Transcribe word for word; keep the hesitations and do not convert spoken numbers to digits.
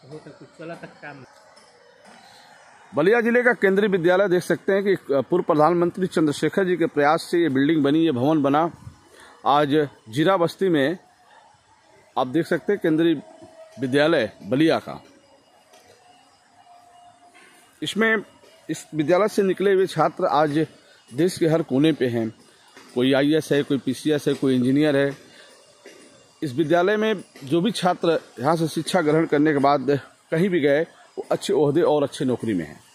हो तो कुछ चला तक काम। बलिया जिले का केंद्रीय विद्यालय देख सकते हैं कि पूर्व प्रधानमंत्री चंद्रशेखर जी के प्रयास से ये बिल्डिंग बनी, ये भवन बना। आज जीरा बस्ती में आप देख सकते हैं केंद्रीय विद्यालय बलिया का। इसमें इस विद्यालय से निकले हुए छात्र आज देश के हर कोने पे हैं। कोई आई ए एस है, कोई पी सी एस है, कोई इंजीनियर है। इस विद्यालय में जो भी छात्र यहाँ से शिक्षा ग्रहण करने के बाद कहीं भी गए, वो अच्छे ओहदे और अच्छे नौकरी में हैं।